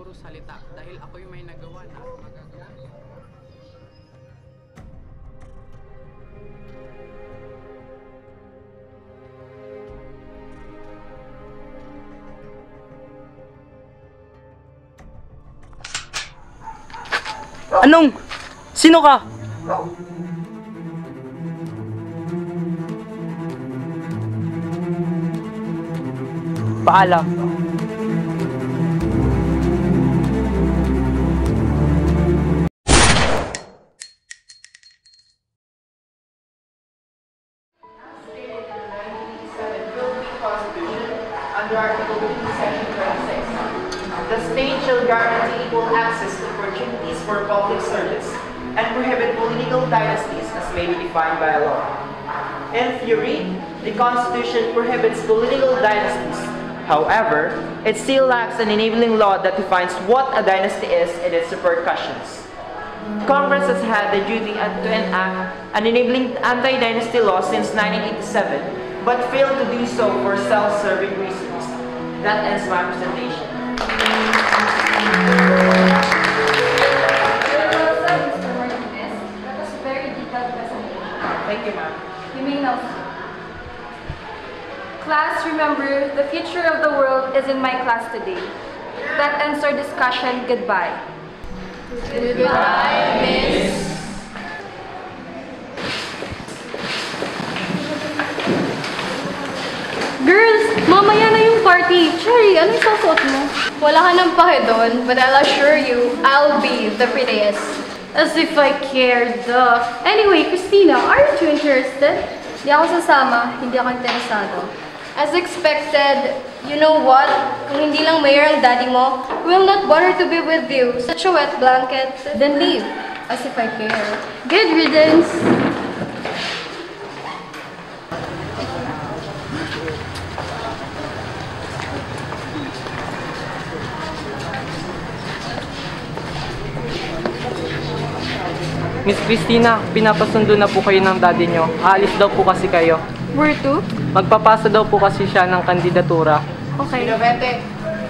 puro salita dahil ako'y may nagawa na magagawa. Anong? Sino ka? Paalam. Under Article 2, Section 26. The state shall guarantee equal access to opportunities for public service and prohibit political dynasties as may be defined by law. In theory, the Constitution prohibits political dynasties. However, it still lacks an enabling law that defines what a dynasty is and its repercussions. Congress has had the duty to enact an enabling anti-dynasty law since 1987, but failed to do so for self-serving reasons. That ends my presentation. Mr. Martinez, that was a very detailed presentation. Thank you, ma'am. You may now sit. Class, remember, the future of the world is in my class today. That ends our discussion. Goodbye. Goodbye, Miss. Girls, mamaya na yung party. Cherry, ano yung susuot mo? Wala ka ng pahe doon, but I'll assure you, I'll be the prettiest. As if I cared. Anyway, Christina, aren't you interested? Hindi ako sasama, hindi ako interesado. As expected, you know what? Kung hindi lang mayor ang daddy mo, will not bother to be with you. Such a wet blanket. Then leave. As if I care. Good riddance. Miss Christina, pinapasundo na po kayo ng daddy nyo. Aalis daw po kasi kayo. Where to? Magpapasa daw po kasi siya ng kandidatura. Okay. Pinovete.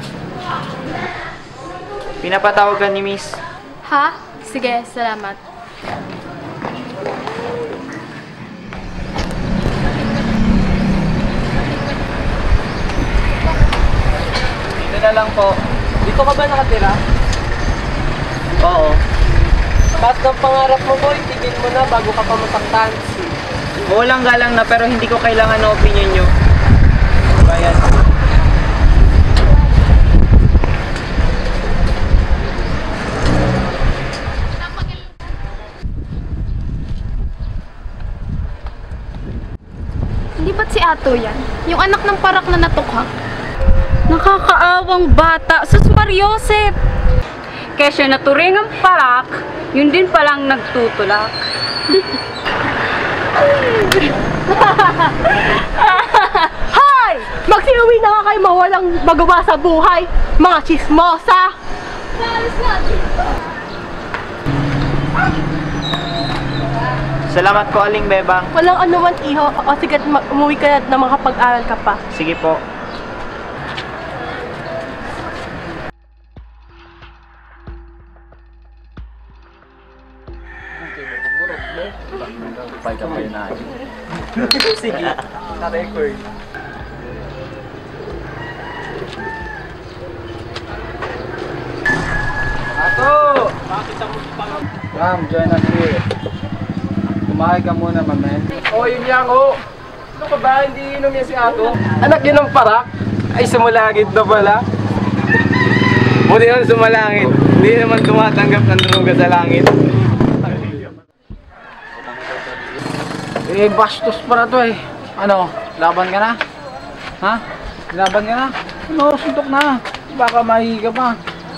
Pinapatawag ka ni Miss. Ha? Sige, salamat. Dito na lang po. Dito ka ba nakatira? Oo. Taas ng pangarap mo boy, tigil mo na bago ka pa masaktan. Walang galang na pero hindi ko kailangan ng opinion nyo. Bayan. Hindi ba't si Ato yan? Yung anak ng parak na natukhang? Nakakaawang bata. Sus Mariosep! Kesyo naturing ang parak, yun din palang nagtutulak. Hoy! Magsiuwi na nga kayo mawalang magawa sa buhay! Mga chismosa! Salamat po, Aling Bebang. Walang anuman iho, o sige umuwi ka na makapag-aral ka pa. Sige po. Sige, na-record. Ato! Ma'am, join us here. Kumahay ka muna, mamen. Oh, yun yan, oh. Ano ka ba? Hindi inom yan si Ato? Anak yun ng parak? Ay, sumalangit na pala. Buti naman sumalangit. Hindi naman tumatanggap ng droga sa langit. Eh, bastos para to eh. Ano? Laban ka na? Ha? Laban ka na? Ano? Suntok na. Baka mahiga pa.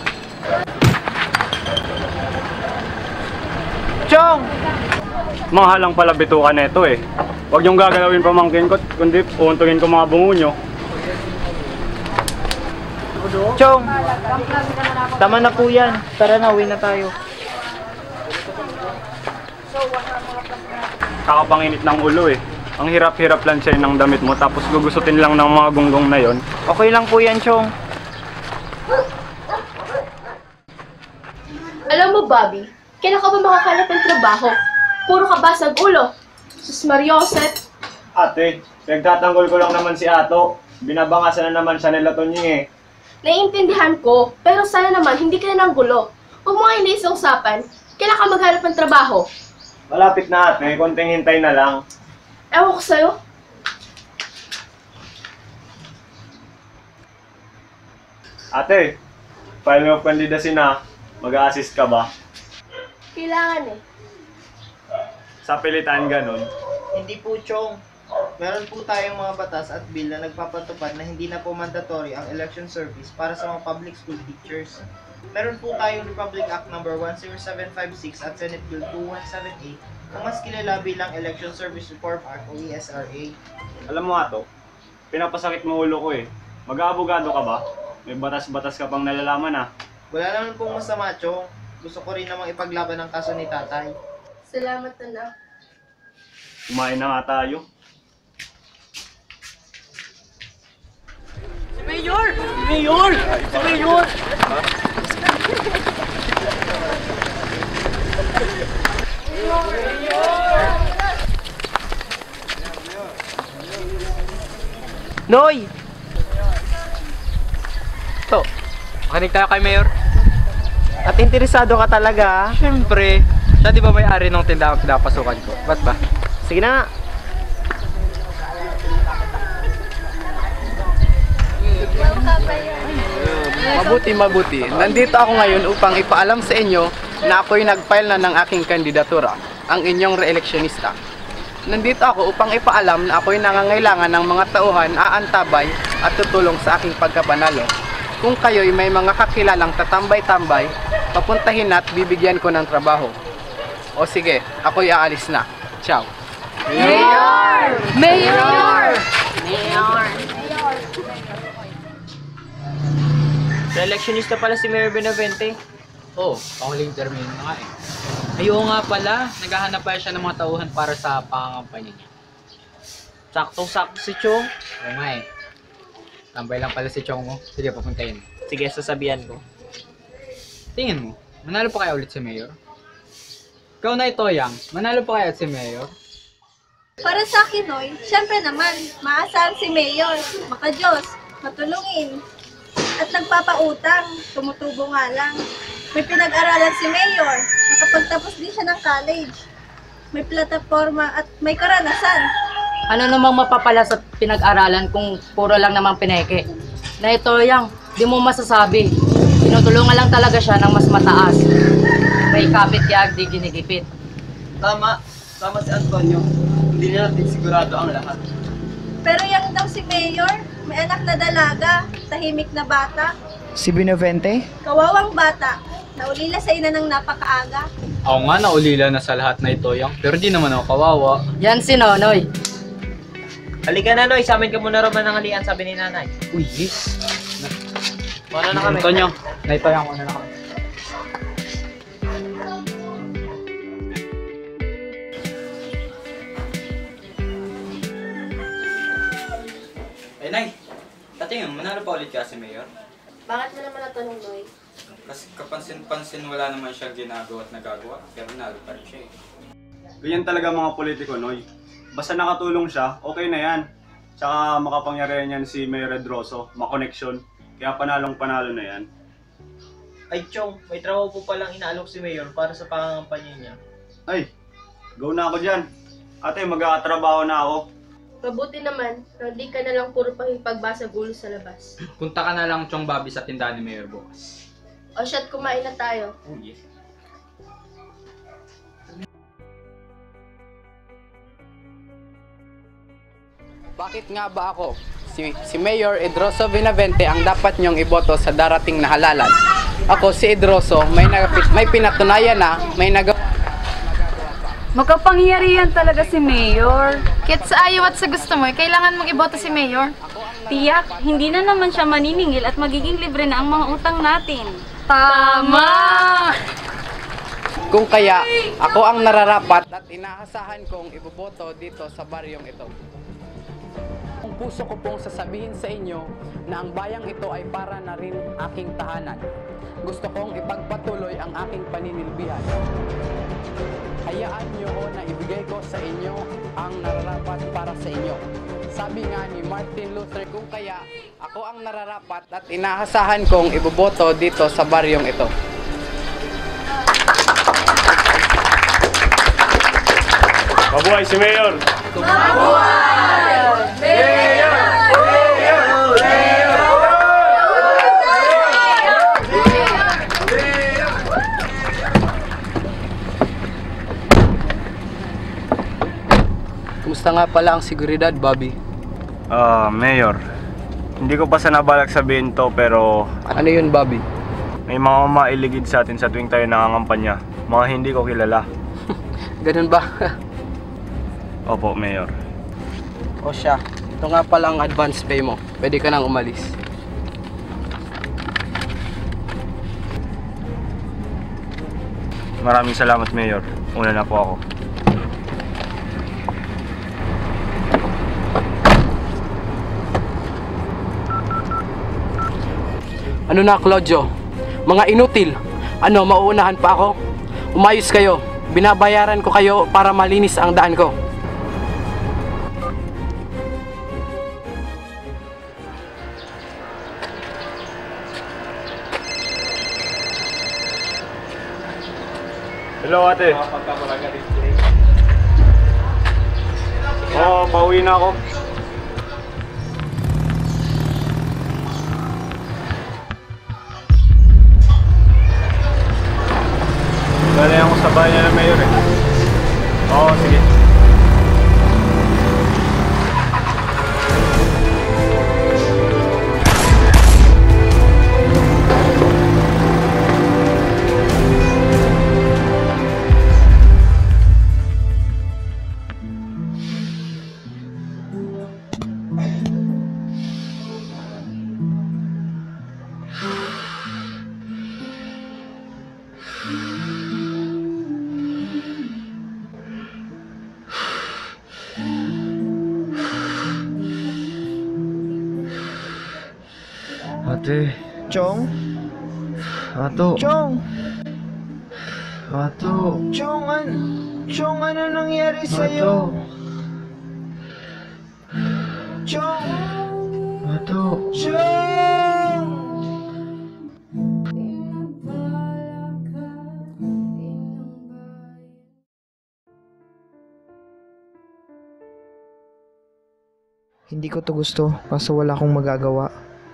Chong! Mahal lang pala bitukan nito eh. Huwag niyong gagalawin pamangkin ko, kundi uuntungin ko mga bungo niyo. Chong! Tama na po yan. Tara na, uwi na tayo. Kakapanginit ng ulo eh. Ang hirap-hirap lang siya ng damit mo tapos gugustutin lang ng mga gunggong na yon. Okay lang po yan, Chong. Alam mo, Bobby, kailan ka ba makakalap ng trabaho? Puro ka basag ulo. Sus Marioset. Ate, nagtatanggol ko lang naman si Ato. Binabangasan na naman siya nila Tonying eh. Naiintindihan ko, pero sana naman hindi ka na ng gulo. Huwag mo ngayon na usapan, kailan ka maghanap ng trabaho? Malapit na ate, konting hintay na lang. Ewan ko sa'yo. Ate, file mo candidacy na. Mag-a-assist ka ba? Kailangan eh. Sa pilitan ganun. Hindi po, Chong. Meron po tayong mga batas at bill na nagpapatupad na hindi na po mandatory ang election service para sa mga public school teachers. Meron po tayong Republic Act No. 10756 at Senate Bill 2178 na mas kilala bilang Election Service Reform Act o ESRA. Alam mo Ato, pinapasakit mo ulo ko eh. Mag-aabogado ka ba? May batas-batas ka pang nalalaman ah. Wala naman pong masama, Chong. Gusto ko rin namang ipaglaban ang kaso ni tatay. Salamat na. Kumain na nga tayo. Mayor! Mayor! Mayor! Noy! To, makinig tayo kay Mayor. At interesado ka talaga? Siyempre, siya di ba may-ari ng tindahang pinapasukan ko? Ba't ba? Sige na nga. Mabuti. Nandito ako ngayon upang ipaalam sa inyo na ako'y nag-file na ng aking kandidatura, ang inyong re-electionista. Nandito ako upang ipaalam na ako'y nangangailangan ng mga tauhan, aantabay at tutulong sa aking pagkapanalo. Kung kayo'y may mga kakilalang tatambay-tambay, papuntahin at bibigyan ko ng trabaho. O sige, ako'y aalis na. Ciao! Mayor! Mayor! Re-electionista pala si Mayor Benavente. Oo, panguling termino na nga eh. Ayun nga pala, naghahanap pa siya ng mga tauhan para sa pangangampanya niya. Saktong-sakto si Chong. Oo nga eh. Tambay lang pala si Chong mo. Sige, papuntayin. Sige, sasabihan ko. Tingin mo, manalo pa kaya ulit si Mayor? Ikaw na ito, Yang. Manalo pa kaya si Mayor? Para sa akin, Noy, syempre naman, maasahan si Mayor, makajos, matulungin, at nagpapautang, tumutubo nga lang. May pinag-aralan si Mayor, nakapagtapos din siya ng college. May plataforma at may karanasan. Ano namang mapapala sa pinag-aralan kung puro lang namang pineke? Na ito Yang, di mo masasabi. Tinutulungan lang talaga siya ng mas mataas. May kapit yag, di ginigipit. Tama si Antonio. Hindi na natin sigurado ang lahat. Pero yang daw si Mayor, may anak na dalaga, tahimik na bata, Si Benavente? kawawang bata, naulila sa ina ng napakaaga. Ako nga, naulila na sa lahat na ito, Yang. Pero di naman ako kawawa. Yan si Nonoy. Halika na, Noy. Sa amin ka muna naman ng halian, sabi ni nanay. Uy, yes. Muna na kami. Antonio, na ito, Yang. Una na kami. Nay, tatingin, manalo pa ulit kasi Mayor. Bakit mo naman natanong, Noy? Kasi kapansin-pansin wala naman siya ginagawa at nagagawa, pero nalo pa rin siya eh. Ganyan talaga mga politiko, Noy. Basta nakatulong siya, okay na yan. Tsaka makapangyarihan yan si Mayor Edroso, makoneksyon. Kaya panalong-panalo na yan. Ay, Chong, may trabaho po palang inaalok si Mayor para sa pangangampanya niya. Ay, go na ako dyan. Ate, mag-aatrabaho na ako. Mabuti naman, na di ka na lang puro pakipagbasa gulo sa labas. Punta ka na lang, Chong Bobby, sa tindahan ni Mayor bukas. O shit, kumain na tayo. Oh, yeah. Bakit nga ba ako, si Mayor Edroso Benavente, ang dapat niyong iboto sa darating na halalan? Ako, si Edroso, may pinatunayan na, may nagawa. Makapangyarihan talaga si Mayor. Kahit sa ayaw at sa gusto mo, kailangan mong iboto si Mayor. Tiyak, hindi na naman siya maniningil at magiging libre na ang mga utang natin. Tama! Kung kaya, ako ang nararapat at inaasahan kong iboboto dito sa baryong ito. Ang puso ko pong sasabihin sa inyo na ang bayang ito ay para na rin aking tahanan. Gusto kong ipagpatuloy ang aking paninilbihan. Hayaan niyo ko na ibigay ko sa inyo ang nararapat para sa inyo. Sabi nga ni Martin Luther, kung kaya ako ang nararapat at inaasahan kong iboboto dito sa baryong ito. Mabuhay si Mayor! Kumusta nga pala ang seguridad, Bobby? Mayor, hindi ko pa sana balak sabihin to pero Ano yun, Bobby? may mga mailigid sa atin sa tuwing tayo nangangampanya. Mga hindi ko kilala. Ganun ba? Opo, Mayor. O siya, ito nga pala ang advance pay mo. Pwede ka nang umalis. Maraming salamat, Mayor. Una na po ako. Ano na, Claudio? Mga inutil. Ano, mauunahan pa ako? Umayos kayo. Binabayaran ko kayo para malinis ang daan ko. Hello, ate. Oo, pauwi na ako. Galing ako sa bahay niya ng Mayor eh. Oo, sige. Ate. Chong? Ato. Chong! Ato. Chong, ano nangyari sa'yo? Chong! Ato. Chong! Hindi ko to gusto, kaso wala akong magagawa.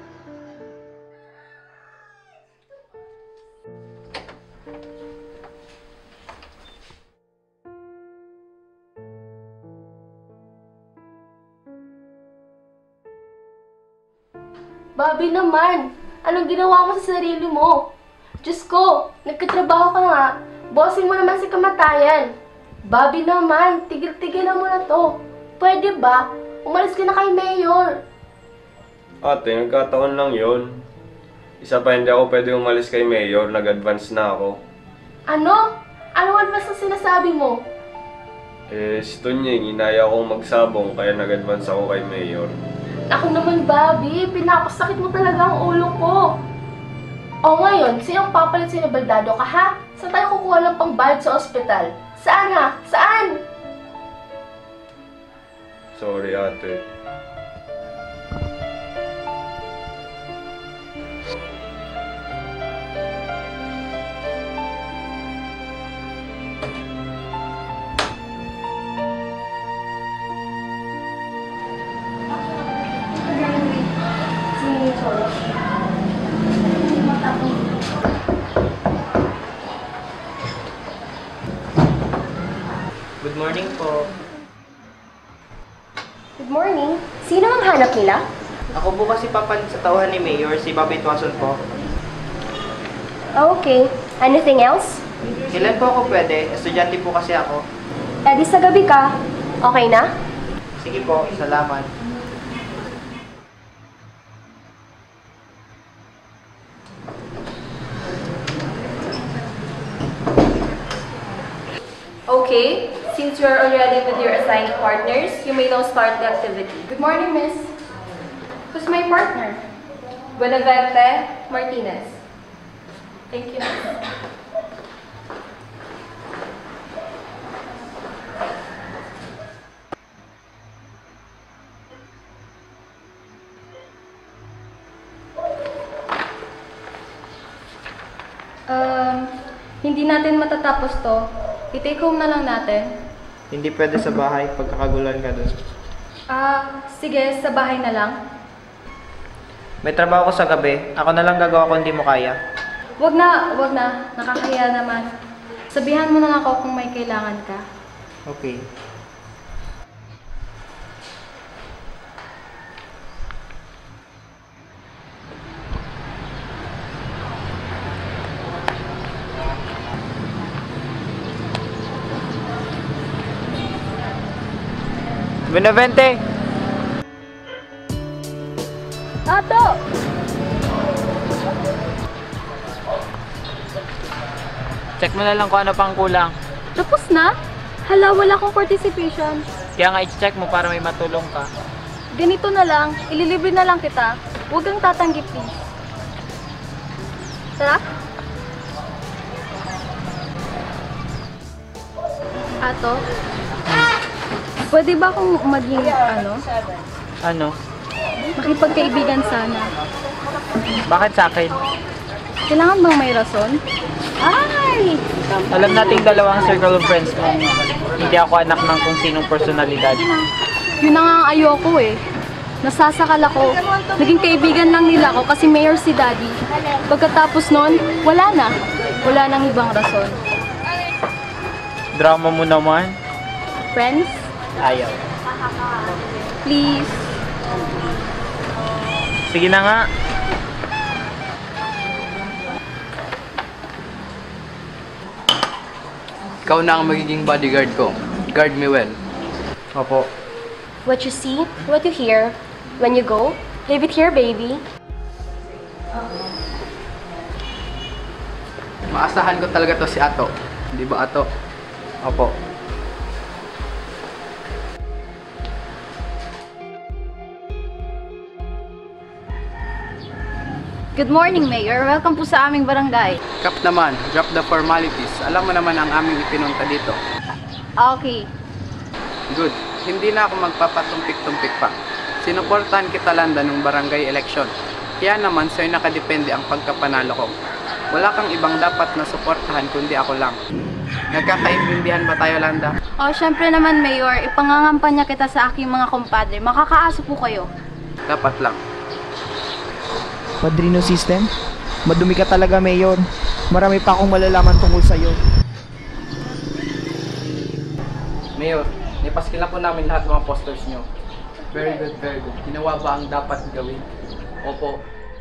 Bobby naman, anong ginawa mo sa sarili mo? Diyos ko, nagkatrabaho ka nga. Bossing mo naman si kamatayan. Bobby naman, tigil-tigilan mo na to. Pwede ba? Umalis ka na kay Mayor. Ate, nagkataon lang yun. Isa pa hindi ako pwede umalis kay Mayor, nag-advance na ako. Ano? Ano advance na sinasabi mo? Si Tunying, inaya akong magsabong kaya nag-advance ako kay Mayor. Ako naman, Bobby, pinapasakit mo talaga ang ulo ko. O ngayon, sinong papalit sa'yo na baldado ka, ha? Saan tayo kukuha ng pangbayad sa ospital? Saan, ha? Saan? Sorry, ate. Good morning po. Good morning. Sino ang hanap nila? Ako po kasi papalit sa tauhan ni Mayor, si Bobby Tuason po. Okay. Anything else? Kailan po ako pwede? Estudyante po kasi ako. Eh di sa gabi ka. Okay na? Sige po, salamat. Okay, since you are already with your assigned partners, you may now start the activity. Good morning, miss. Who's my partner? Buenavente Martinez. Thank you. Hindi natin matatapos to. I-take home na lang natin. Hindi pwede sa bahay, pagkakagulan ka dun. Sige, sa bahay na lang. May trabaho ko sa gabi, ako na lang gagawa kung hindi mo kaya. Wag na. Nakakahiya naman. Sabihan mo na ako kung may kailangan ka. Okay. Benavente! Ato! Check mo na lang kung ano pang kulang. Tapos na? Hala, wala akong participation. Kaya nga i-check mo para may matulong ka. Ganito na lang, ililibre na lang kita. Huwag kang tatanggi, please. Tara? Ato? Pwede ba akong maging, Ano? makipagkaibigan sana? Bakit sa akin? Kailangan bang may rason? Ay! Alam nating dalawang circle of friends mo. Hindi ako anak ng kung sinong personalidad. Yun na nga ang ayoko eh. Nasasakal ako. Naging kaibigan lang nila ako kasi mayor si Daddy. Pagkatapos nun, wala na. Wala nang ibang rason. Drama mo naman. Friends? Ayaw. Please. Sige na nga. Ikaw na ang magiging bodyguard ko. Guard me well. Opo. What you see, what you hear, when you go, leave it here, baby. Maasahan ko talaga to si Ato. Di ba, Ato? Opo. Good morning, Mayor. Welcome po sa aming barangay. Kap naman, drop the formalities. Alam mo naman ang aming ipinunta dito. Okay. Good. Hindi na ako magpapatumpik-tumpik pa. Sinuportahan kita landa nung barangay election. Kaya naman sa'yo nakadepende ang pagkapanalo ko. Wala kang ibang dapat na suportahan kundi ako lang. Nagkakaintindihan ba tayo, Landa? Syempre naman, Mayor. Ipangangampanya kita sa aking mga kumpadre. Makakaaso po kayo. Dapat lang. Padrino system? Madumi ka talaga, Mayor. Marami pa akong malalaman tungkol sa'yo. Mayor, nipaskil na po namin lahat ng mga posters nyo. Very good, very good. Ginawa ba ang dapat gawin? Opo.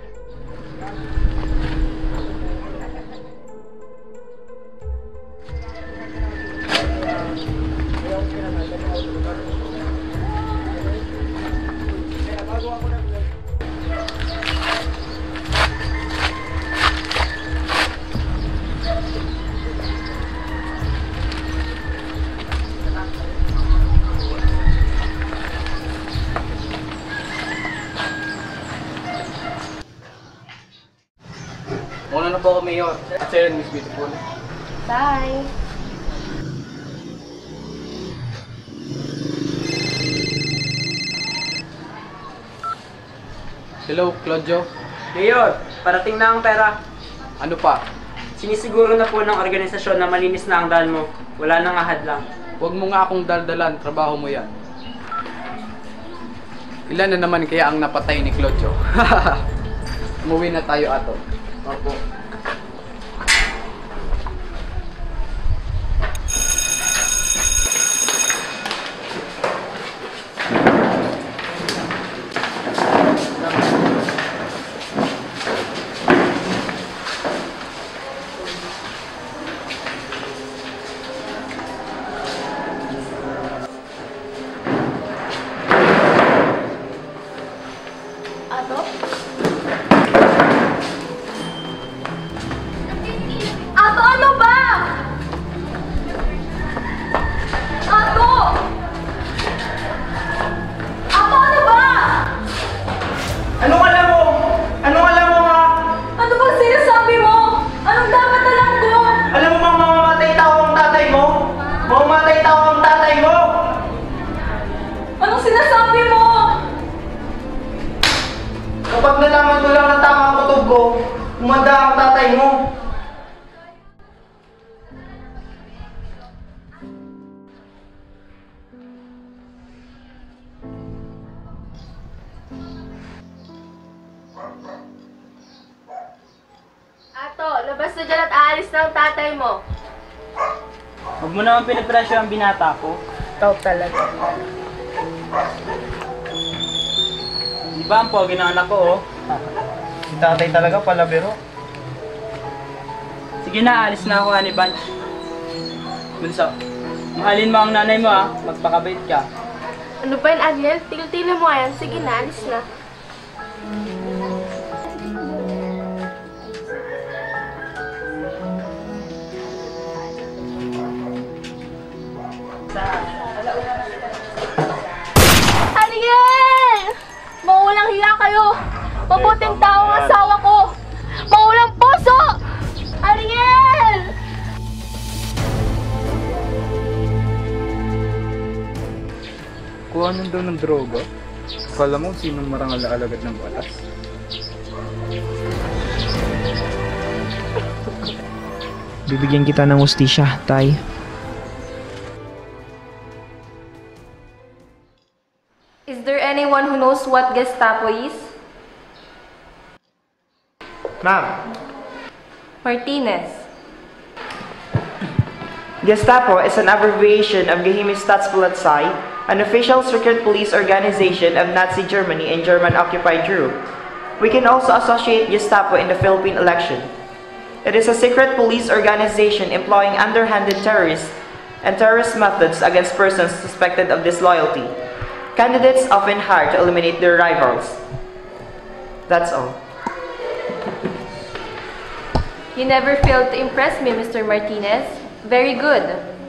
Muna na po ako, Mayor. At sa'yo, Miss Beautiful. Bye! Hello, Claudio. Mayor, parating na ang pera. Ano pa? Sinisiguro na po ng organisasyon na malinis na ang daan mo. Wala nang ahad lang. Huwag mo nga akong daldalan. Trabaho mo yan. Ilan na naman kaya ang napatay ni Claudio? Umuwi na tayo, Ato. Opo. Ato? Labas na dyan at aalis na ang tatay mo. Huwag mo naman pinipresyo ang binata ko. Ikaw talaga. Di ba ang pogi ng anak ko, oh? Si tatay talaga palabiro. Sige na, alis na ako, Honey Bunch. Bunso, mahalin mo ang nanay mo, ha? Magpakabait ka. Ano ba yun, Ariel? Tigil-tigil mo yan. Sige na, alis na. Ariel! Maulang hiya kayo! Mabuting tao ang asawa ko! Maulang puso! Ariel! Kuha nun daw ng droga. Kala mo sinong marangal-alagad ng batas. Bibigyan kita ng ustisya, Tay. Is there anyone who knows what Gestapo is? Ma'am, Martinez. Gestapo is an abbreviation of Geheimstaatspolizei, an official secret police organization of Nazi Germany and German-occupied Europe. We can also associate Gestapo in the Philippine election. It is a secret police organization employing underhanded terrorists and terrorist methods against persons suspected of disloyalty. Candidates often hire to eliminate their rivals. That's all. You never failed to impress me, Mr. Martinez. Very good.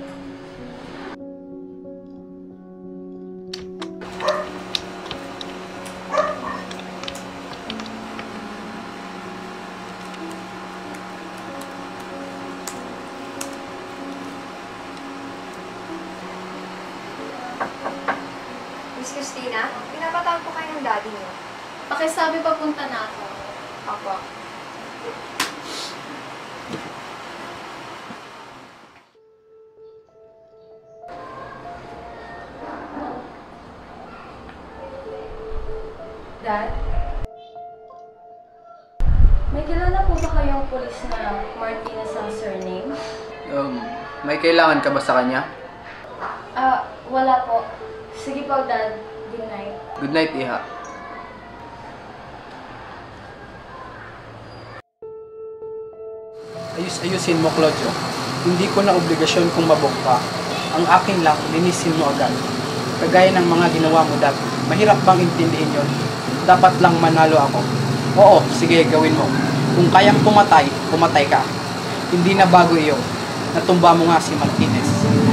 Miss Christina, pinapatawag po kayo ng daddy niyo. Pakisabi papunta na ako. Apo. Dad? May kilala po ba kayong pulis na Martinez ang surname? May kailangan ka ba sa kanya? Wala po. Sige po, Dad. Good night. Good night, Iha. Ayusin mo, Claudio. Hindi ko na obligasyon kung mabog ka. Ang akin lang, linisin mo agad. Kagaya ng mga ginawa mo dati. Mahirap bang intindihin yon? Dapat lang manalo ako. Oo, sige, gawin mo. Kung kayang pumatay, pumatay ka. Hindi na bago iyo. Natumba mo nga si Martinez.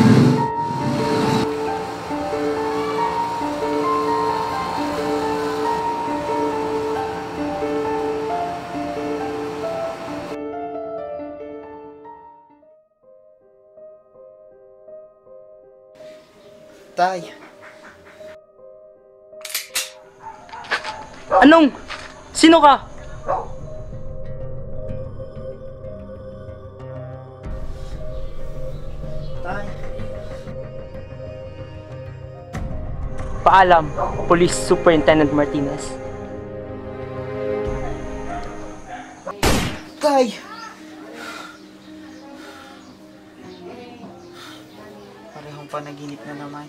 Tay. Anong? Sino ka? Tay. Paalam, Police Superintendent Martinez. Tay. Parehong panaginip na naman.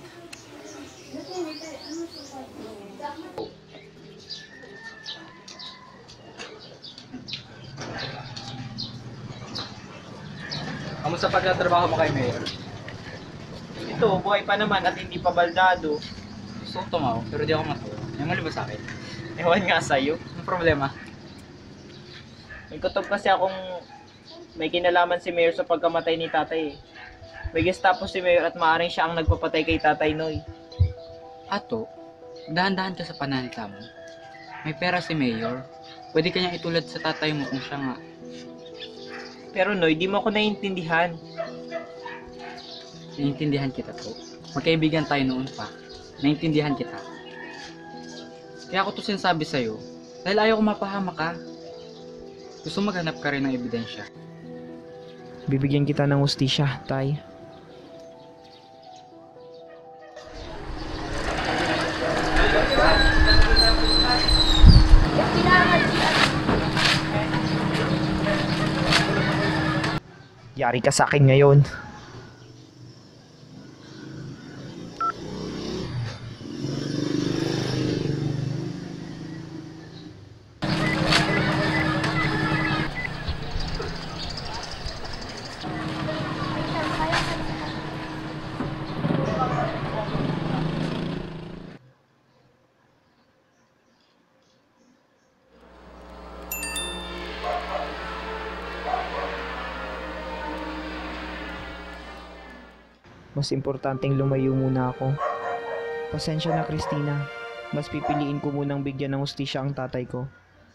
Kamusta pagtatrabaho mo kay Mayor? Ito, buhay pa naman at hindi pa baldado. Gusto ko tumaw, pero di ako matuwa. May mali ba sa akin? Ewan nga sa'yo. Anong problema? May kutob kasi akong may kinalaman si Mayor sa pagkamatay ni tatay eh. May Gestapo si Mayor at maaaring siya ang nagpapatay kay Tatay Noy. Ato, dahan-dahan ka sa pananita mo. May pera si Mayor. Pwede kanyang itulad sa tatay mo kung siya nga. Pero Noy, di mo ako naiintindihan. Naiintindihan kita to. Magkaibigan tayo noon pa. Naiintindihan kita. Kaya ako to sinasabi sa'yo dahil ayaw ko mapahama ka. Gusto maghanap ka rin ng ebidensya. Bibigyan kita ng ustisya, Tay. Yari ka sa akin ngayon. Mas importanteng lumayo muna ako. Pasensya na, Christina. Mas pipiliin ko munang bigyan ng hustisya ang tatay ko.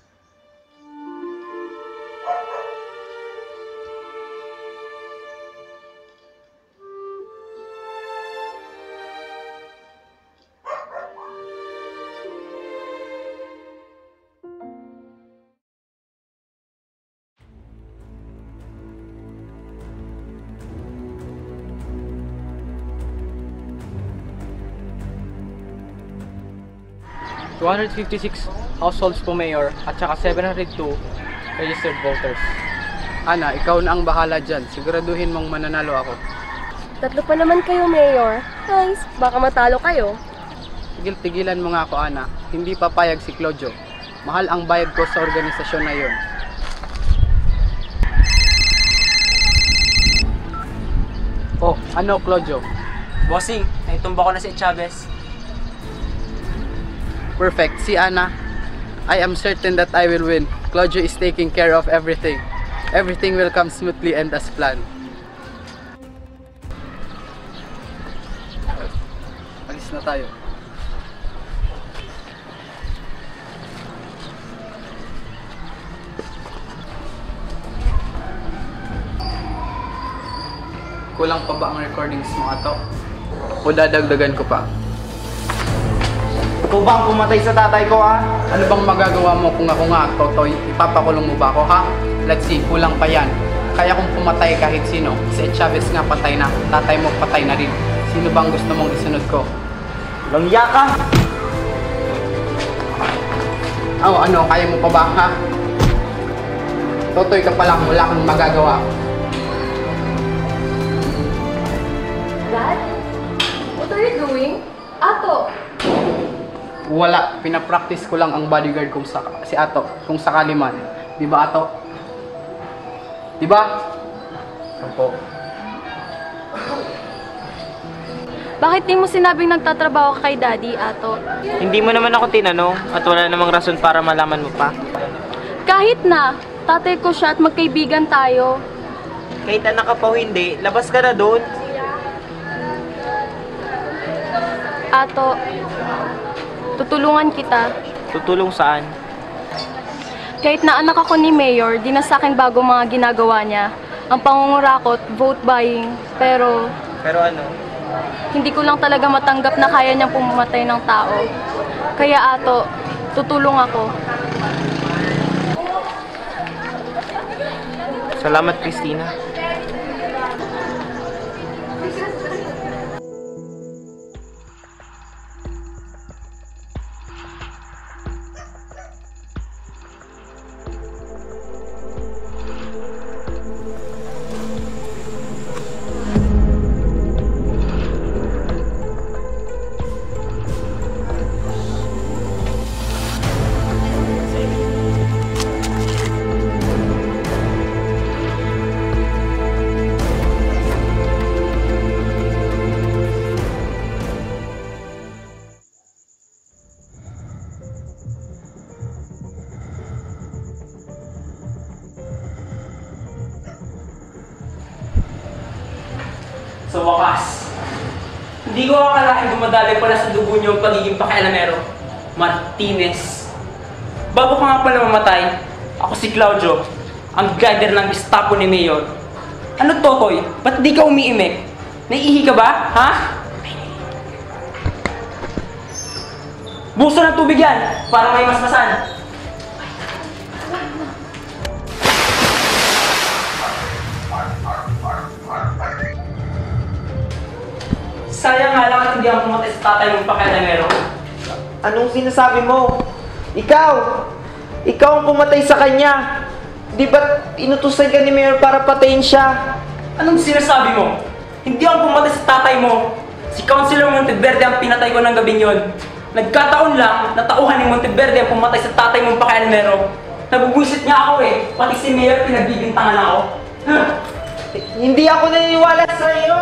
...256 households po, Mayor, at saka 702 registered voters. Ana, ikaw na ang bahala dyan. Siguraduhin mong mananalo ako. Tatlo pa naman kayo, Mayor. Nice. Baka matalo kayo. Tigil-tigilan mo nga ako, Ana. Hindi papayag si Claudio. Mahal ang bayad ko sa organisasyon na yun. Oh, ano, Claudio? Bossing, naitumba ko na si Chavez. Perfect. Si Ana, I am certain that I will win. Claudio is taking care of everything. Everything will come smoothly and as planned. Alis na tayo. Kulang pa ba ang recordings mo, Ato? O dadagdagan ko pa? Ikaw ba ang pumatay sa tatay ko, ha? Ano bang magagawa mo kung ako nga, Totoy? Ipapakulong mo ba ako, ha? Let's see, kulang pa yan. Kaya kung pumatay kahit sino, si Chavez nga patay na, tatay mo patay na rin. Sino bang gusto mong isunod ko? Langya ka! Oh, ano, kaya mo pa ba, ha? Totoy ka pa lang, wala kang magagawa. Dad? What are you doing? Ato! Wala, pinapractice ko lang ang bodyguard kung si Ato, kung sakali man. Di ba, Ato? Di ba? Opo. Bakit di mo sinabing nagtatrabaho ka kay Daddy, Ato? Hindi mo naman ako tinanong at wala namang rason para malaman mo pa. Kahit na, tatay ko siya at magkaibigan tayo. Kahit anak ka pa o hindi, labas ka na doon. Ato, tutulungan kita. Tutulong saan? Kahit na anak ako ni Mayor, di na sa akin bago mga ginagawa niya. Ang pangungurakot, vote buying. Pero ano? hindi ko lang talaga matanggap na kaya niyang pumatay ng tao. Kaya Ato, tutulong ako. Salamat, Christina. Sa wakas, hindi ko akalain dumadali pala sa dugo niyo ang pagiging pakialamero. Martinez. Bago ka nga pala mamatay, ako si Claudio, ang guider ng Gestapo ni Mayor. Ano, Totoy? Ba't di ka umiimik? Naiihi ka ba? Ha? Buso ng tubig yan, para may masmasan. Sayang nga lang at hindi ako pumatay sa tatay mong pakialamero. Anong sinasabi mo? Ikaw ang pumatay sa kanya. Di ba inutusan ka ni Mayor para patayin siya? Anong sinasabi mo? Hindi ako pumatay sa tatay mo. Si Councilor Monteverde ang pinatay ko ng gabing yon. Nagkataon lang na tauhan ni Monteverde ang pumatay sa tatay mong pakialamero. Nabubwisit niya ako eh. Pati si Mayor pinagbibintangan ako. Hindi ako naniniwala sa iyo!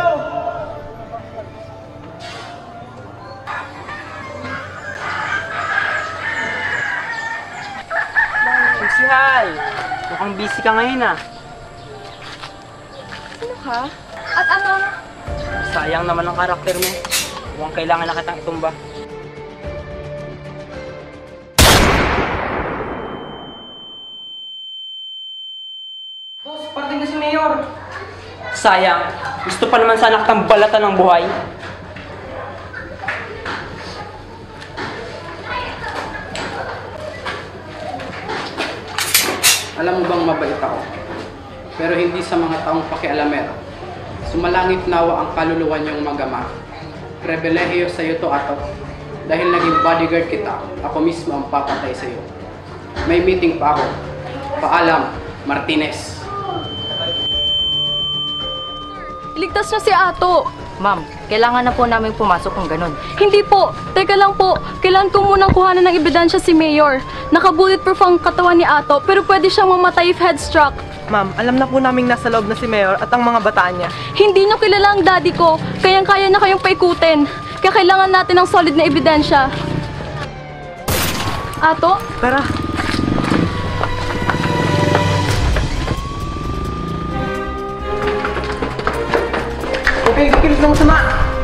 Si Hal, mukhang busy ka ngayon ah. Ano ka? At ano? Sayang naman ang karakter mo. Mukhang kailangan na kitang itumba. Boss, parating na si Mayor. Sayang. Gusto pa naman sana kitang balatan ng buhay. Alam mo bang mabait ako? Pero hindi sa mga taong pakialamero. Sumalangit nawa ang kaluluwa niyong magama. Pribilehiyo sa iyo to, Ato. Dahil naging bodyguard kita, ako mismo ang papatay sa iyo. May meeting pa ako. Paalam, Martinez. Iligtas na si Ato. Ma'am, kailangan na po namin pumasok kung ganun. Hindi po. Teka lang po. Kailangan ko munang kuhanan ng ebidensya si Mayor. Naka-bulletproof ang katawan ni Ato, pero pwede siyang mamatay if headstruck. Ma'am, alam na po naming nasa loob na si Mayor at ang mga bataan niya. Hindi niyo kilala ang daddy ko. Kayang-kaya na kayong paikutin. Kaya kailangan natin ng solid na ebidensya. Ato? Tara. Okay, kikilos na masama!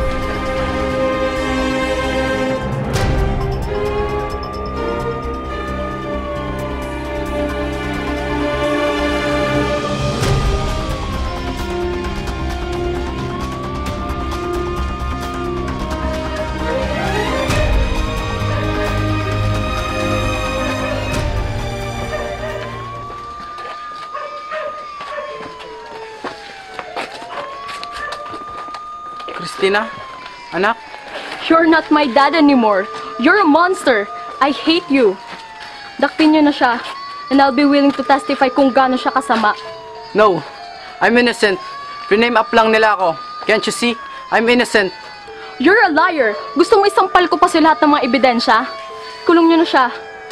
Christina, anak? You're not my dad anymore. You're a monster. I hate you. Dakpin niyo na siya. And I'll be willing to testify kung gaano siya kasama. No, I'm innocent. Rename up lang nila ako. Can't you see? I'm innocent. You're a liar. Gusto mo isampal ko pa sa lahat ng mga ebidensya? Kulong niyo na siya.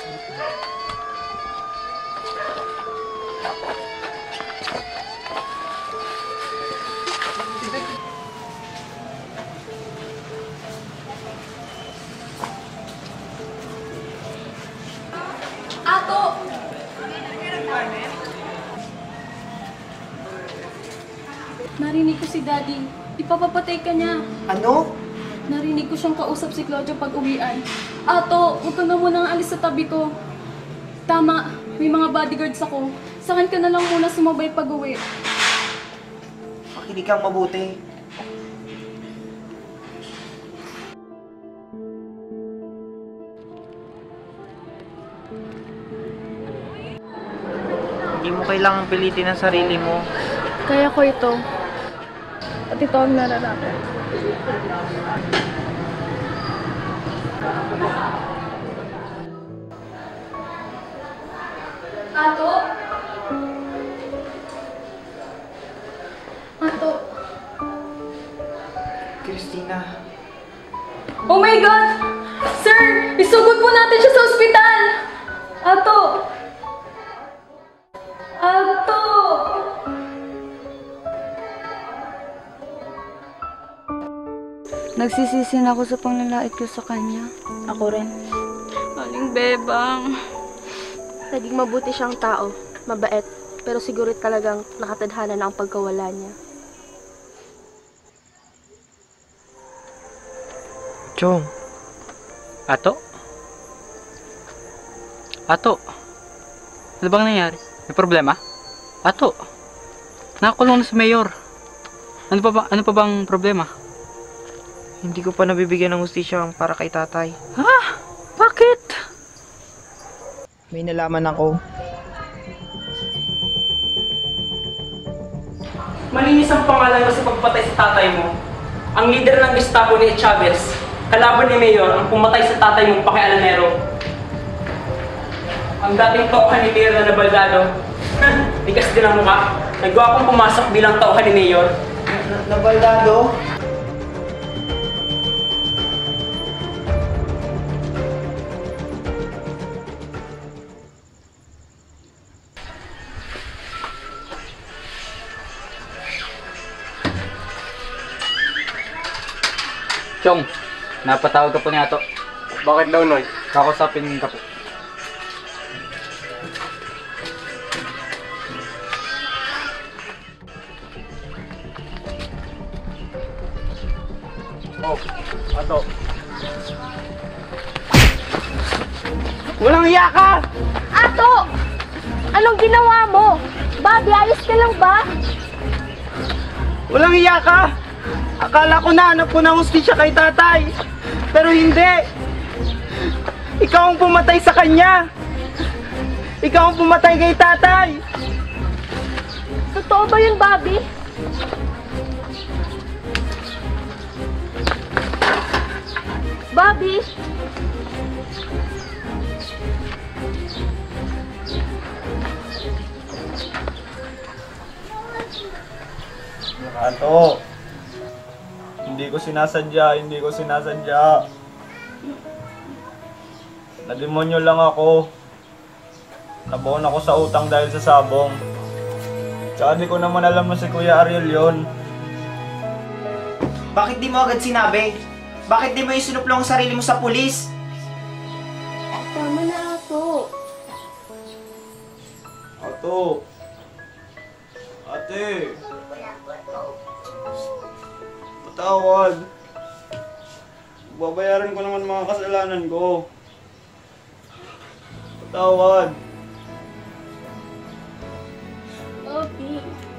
Ato! Narinig ko si Daddy. Ipapapatay ka niya. Ano? Narinig ko siyang kausap si Claudio pag uwian. Ato, huwag ka na munang alis sa tabi ko. Tama, may mga bodyguards ako. Sakan ka na lang muna sumabay pag uwi. Makinig kang mabuti. Hindi mo kailangang pilitin ang sarili mo. Kaya ko ito. At ito ang nararapat. Ato? Ato? Christina. Oh my God! Sir! Isugod po natin siya sa ospital! Ato! Ato! Nagsisisi na ako sa panglalait ko sa kanya. Ako rin. Aling bebang. Naging mabuti siyang tao. Mabait. Pero siguro talagang nakatadhana na ang pagkawala niya. Chong. Ato? Ato? Ano bang nangyari? May problema? Ato? Nakakulong na si Mayor. Ano pa bang problema? Hindi ko pa nabibigyan ng hustisya para kay tatay. Ha? Bakit? May nalaman ako. Malinis ang pangalan mo sa pagpatay sa tatay mo. Ang leader ng Gestapo ni Chavez, kalaban ni Mayor ang pumatay sa tatay mong pakialamero. Ang dating tauhan ni Mayor na nabaldado. Tigas din ang mukha. Nagawa akong pumasok bilang tauhan ni Mayor. Nabaldado? Chong, napatawag ka po niya to. Bakit daw, Noy? Kakusapin ka po. Oh, ato. Walang iya ka! Ato! Anong ginawa mo? Bobby, ayos ka lang ba? Walang iya ka! Akala ko na hanap ko ng hustisya kay tatay. Pero hindi! Ikaw ang pumatay sa kanya! Ikaw ang pumatay kay tatay! Totoo ba yun, Bobby? Bobby? Ato, hindi ko sinasadya. Nademonyo lang ako. Nabaon ako sa utang dahil sa sabong. Tsaka di ko naman alam na si Kuya Ariel yon. Bakit di mo agad sinabi? Bakit di mo isinuplong ang sarili mo sa pulis? Tama na, Ato. Ato. Ate. Patawad. Babayaran ko naman mga kasalanan ko. Patawad. Bobby.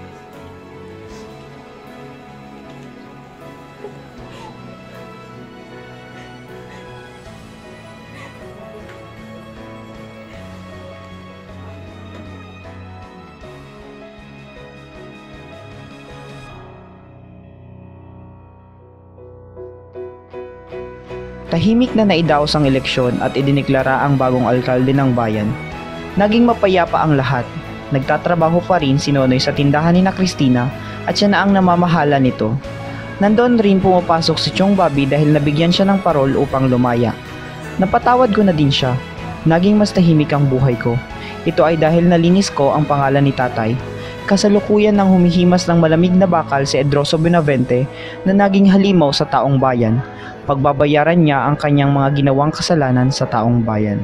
Tahimik na naidaos ang eleksyon at idineklara ang bagong alkalde ng bayan. Naging mapayapa ang lahat. Nagtatrabaho pa rin si Nonoy sa tindahan ni na Cristina at siya na ang namamahala nito. Nandoon rin pumapasok si Chong Bobby dahil nabigyan siya ng parol upang lumaya. Napatawad ko na din siya. Naging mas tahimik ang buhay ko. Ito ay dahil nalinis ko ang pangalan ni tatay. Kasalukuyan ng humihimas ng malamig na bakal si Edroso Benavente na naging halimaw sa taong bayan. Pagbabayaran niya ang kanyang mga ginawang kasalanan sa taong bayan.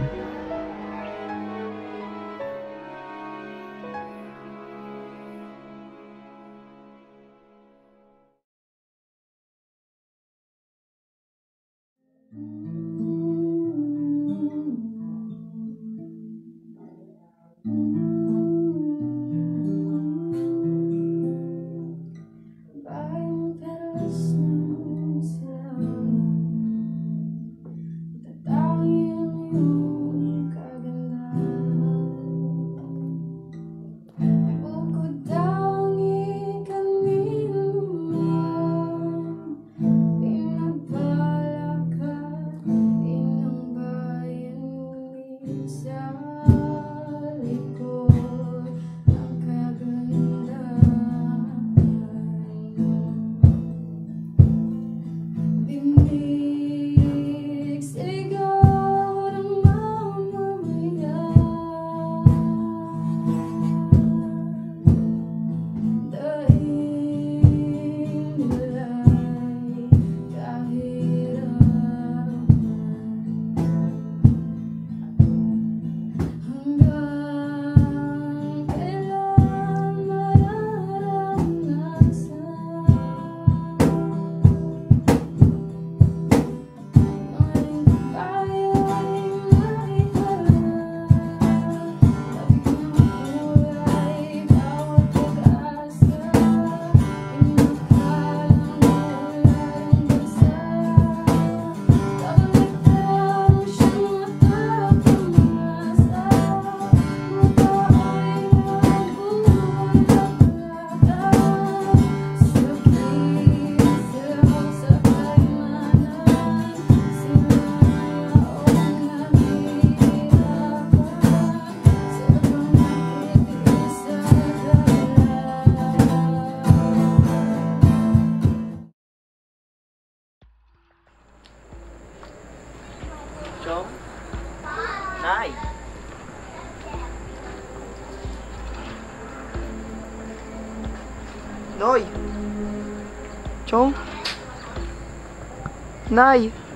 Noy! Chong? Nay!